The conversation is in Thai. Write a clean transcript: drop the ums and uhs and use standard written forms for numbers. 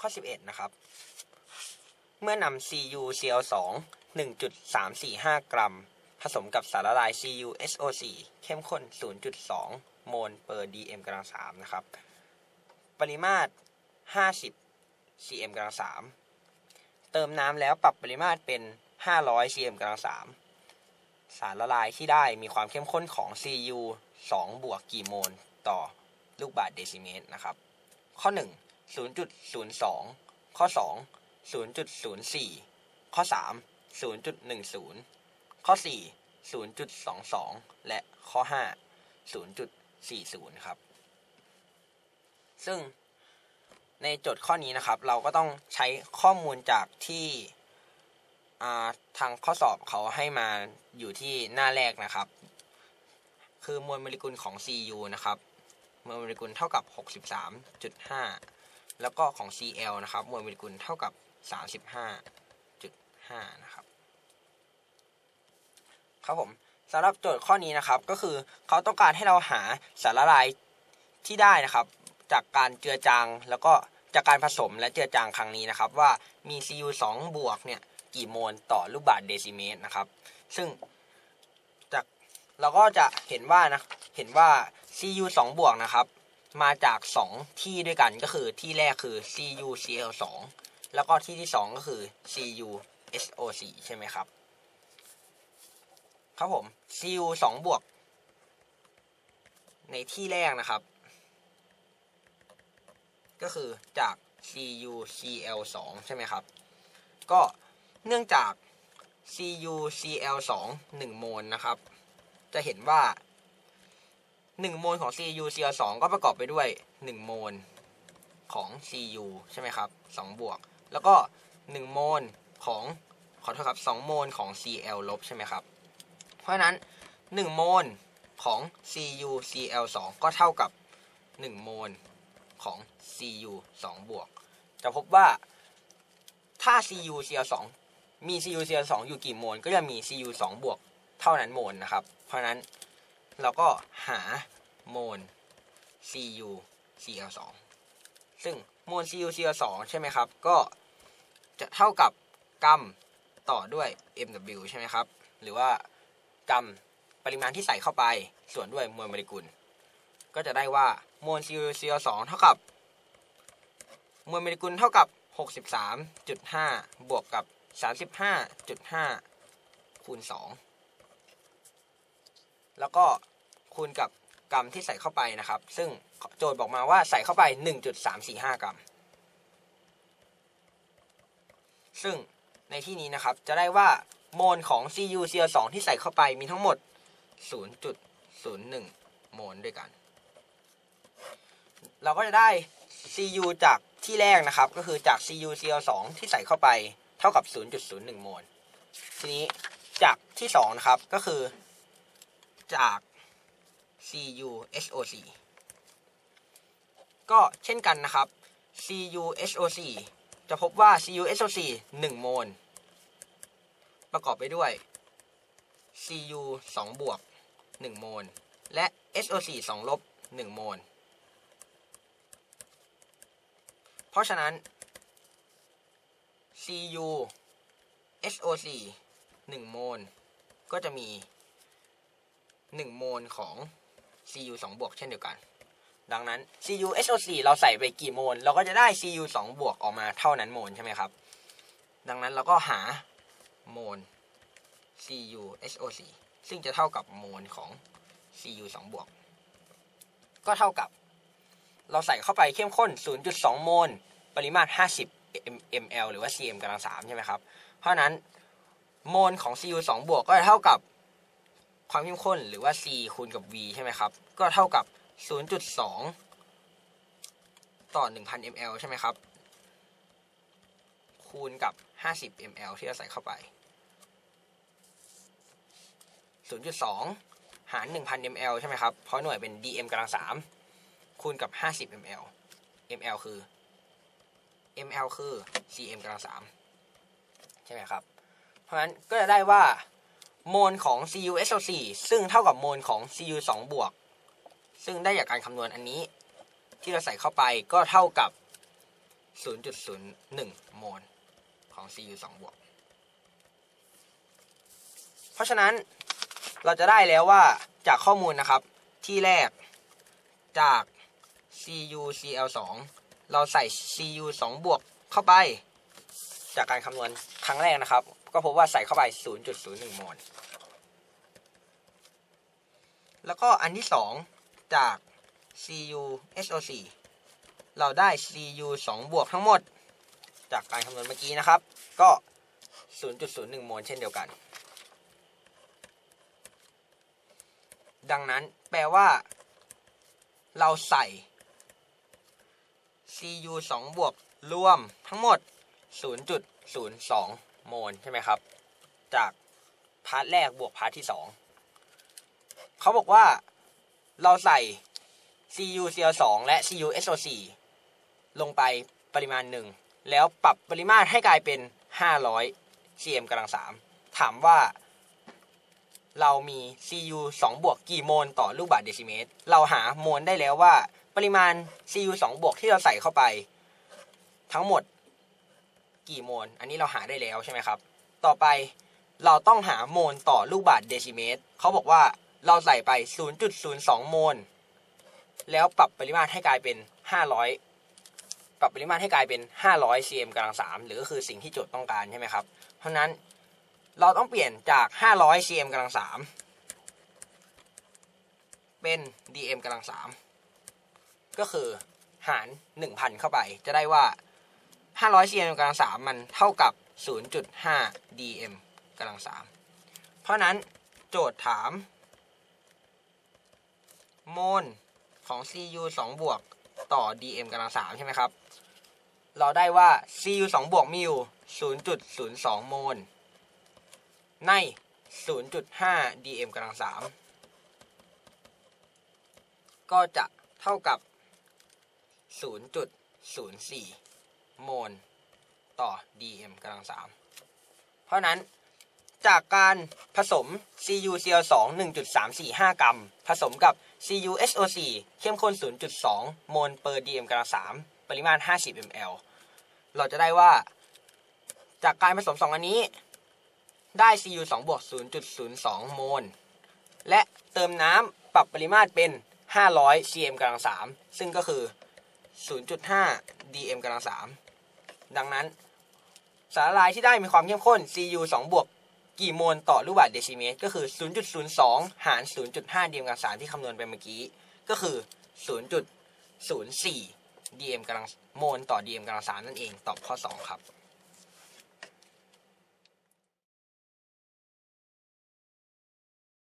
ข้อ11นะครับเมื่อนำ CuCl2 1.345 กรัมผสมกับสารละลาย CuSO4 เข้มข้น 0.2 โมล per dm^3 นะครับปริมาตร50 cm^3 เติมน้ำแล้วปรับปริมาตรเป็น500 cm^3 สารละลายที่ได้มีความเข้มข้นของ Cu 2 บวกกี่โมลต่อลูกบาศก์เดซิเมตรนะครับข้อ1 0.02 ข้อ2 0.04 ข้อ3 0.10 ข้อ4 0.22 และข้อ5 0.40 ครับซึ่งในโจทย์ข้อนี้นะครับเราก็ต้องใช้ข้อมูลจากที่ทางข้อสอบเขาให้มาอยู่ที่หน้าแรกนะครับคือมวลโมเลกุลของ Cu นะครับมวลโมเลกุลเท่ากับ 63.5 แล้วก็ของ Cl นะครับมวลโมเลกุลเท่ากับ 35.5 นะครับครับผมสำหรับโจทย์ข้อนี้นะครับก็คือเขาต้องการให้เราหาสารละลายที่ได้นะครับจากการเจือจางแล้วก็จากการผสมและเจือจางครั้งนี้นะครับว่ามี Cu 2 บวกเนี่ยกี่โมลต่อลูกบาศก์เดซิเมตรนะครับซึ่งจากเราก็จะเห็นว่า Cu 2 บวกนะครับมาจาก2ที่ด้วยกันก็คือที่แรกคือ CuCl2 แล้วก็ที่2ก็คือ CuSO4 ใช่ไหมครับครับผม Cu 2 บวกในที่แรกนะครับก็คือจาก CuCl2 ใช่ไหมครับก็เนื่องจาก CuCl2 1 โมลนะครับจะเห็นว่า1 โมลของ CuCl2 ก็ประกอบไปด้วย1 โมลของ Cu ใช่ไหมครับ2 บวกแล้วก็1 โมลของขอโทษครับ2 โมลของ Cl ลบใช่ไหมครับเพราะฉะนั้น1 โมลของ CuCl2 ก็เท่ากับ1 โมลของ Cu 2 บวกจะพบว่าถ้า CuCl2 มี CuCl2 อยู่กี่โมลก็จะมี Cu 2 บวกเท่านั้นโมลนะครับเพราะฉะนั้นเราก็หาโมล CuCl2 ซึ่งโมล CuCl2 ใช่ไหมครับก็จะเท่ากับกรัมต่อด้วย mW ใช่ไหมครับหรือว่ากรัมปริมาณที่ใส่เข้าไปส่วนด้วยมวลโมเลกุลก็จะได้ว่าโมล CuCl2 เท่ากับมวลโมเลกุลเท่ากับ 63.5 บวกกับ 35.5 คูณ 2แล้วก็คูณกับกรัมที่ใส่เข้าไปนะครับซึ่งโจทย์บอกมาว่าใส่เข้าไป 1.345 กรัมซึ่งในที่นี้นะครับจะได้ว่าโมลของ CuCl2 ที่ใส่เข้าไปมีทั้งหมด 0.01 โมลด้วยกันเราก็จะได้ Cu จากที่แรกนะครับก็คือจาก CuCl2 ที่ใส่เข้าไปเท่ากับ 0.01 โมลทีนี้จากที่2นะครับก็คือจาก CuSO4 ก็เช่นกันนะครับ CuSO4 จะพบว่า CuSO4 1 โมลประกอบไปด้วย Cu 2 บวก 1 โมลและ SO4 2 ลบ 1 โมลเพราะฉะนั้น CuSO4 1 โมลก็จะมี1 โมลของ Cu 2 บวกเช่นเดียวกันดังนั้น CuSO4 เราใส่ไปกี่โมลเราก็จะได้ Cu 2 บวกออกมาเท่านั้นโมลใช่ไหมครับดังนั้นเราก็หาโมล CuSO4 ซึ่งจะเท่ากับโมลของ Cu 2 บวกก็เท่ากับเราใส่เข้าไปเข้มข้น 0.2 โมลปริมาตร50 ml หรือว่า cm^3 ใช่ไหมครับเพราะนั้นโมลของ Cu 2 บวกก็จะเท่ากับความเข้มข้นหรือว่า C คูณกับ V ใช่ไหมครับก็เท่ากับ 0.2 ต่อ 1,000 ml ใช่ไหมครับคูณกับ50 ml ที่เราใส่เข้าไป 0.2 หาร 1,000 ml ใช่ไหมครับเพราะหน่วยเป็น dm^3 คูณกับ50 ml ml คือ cm^3 ใช่ไหมครับเพราะฉะนั้นก็จะได้ว่าโมลของ CuSO4 ซึ่งเท่ากับโมลของ Cu 2 บวกซึ่งได้จากการคำนวณอันนี้ที่เราใส่เข้าไปก็เท่ากับ 0.01 โมลของ Cu 2 บวกเพราะฉะนั้นเราจะได้แล้วว่าจากข้อมูลนะครับที่แรกจาก CuCl2 เราใส่ Cu 2 บวกเข้าไปจากการคำนวณครั้งแรกนะครับก็พบว่าใส่เข้าไป 0.01 โมลแล้วก็อันที่2จาก CuSO4 เราได้ Cu 2 บวกทั้งหมดจากการคำนวณเมื่อกี้นะครับก็ 0.01 โมลเช่นเดียวกันดังนั้นแปลว่าเราใส่ Cu 2 บวกรวมทั้งหมด 0.02 โมลใช่ไหมครับจากพาร์ทแรกบวกพาร์ทที่2เขาบอกว่าเราใส่ CuCl2 และ CuSO4 ลงไปปริมาณหนึ่งแล้วปรับปริมาตรให้กลายเป็น500 cm กำลัง3ถามว่าเรามี Cu 2 บวกกี่โมลต่อลูกบาศก์เดซิเมตรเราหาโมลได้แล้วว่าปริมาณ Cu 2 บวกที่เราใส่เข้าไปทั้งหมดกี่โมลอันนี้เราหาได้แล้วใช่ไหมครับต่อไปเราต้องหาโมลต่อลูกบาศก์เดซิเมตรเขาบอกว่าเราใส่ไป 0.02 โมลแล้วปรับปริมาตรให้กลายเป็น500ปรับปริมาตรให้กลายเป็น500 cm กำลัง3หรือก็คือสิ่งที่โจทย์ต้องการใช่ไหมครับเพราะนั้นเราต้องเปลี่ยนจาก500 cm กำลัง3เป็น dm กำลัง3ก็คือหาร 1,000 เข้าไปจะได้ว่า500 cm กำลัง3มันเท่ากับ 0.5 dm กำลัง3เพราะนั้นโจทย์ถามโมลของ Cu 2 บวกต่อ dm กำลัง3ใช่ไหมครับเราได้ว่า Cu 2 บวกมีอยู่ 0.02 โมลใน 0.5 dm กำลัง3ก็จะเท่ากับ 0.04 โมลต่อ dm กำลัง3เพราะนั้นจากการผสม CuCl2 1.345 กรัมผสมกับ CuSO4 เข้มข้น 0.2 โมล per dm กำลัง3ปริมาณ50 ml เราจะได้ว่าจากการผสม2อันนี้ได้ Cu 2 บวก 0.02 โมลและเติมน้ำปรับปริมาตรเป็น500 cm กำลัง3ซึ่งก็คือ 0.5 dm กำลัง3ดังนั้นสารละลายที่ได้มีความเข้มข้น Cu 2 บวกกี่โมลต่อลูกบาศก์เดซิเมตรก็คือ 0.02 หาร 0.5 dm กำลัง3ที่คำนวณไปเมื่อกี้ก็คือ 0.04 dm กำลังโมลต่อ dm กำลัง3นั่นเองตอบข้อ2ครับ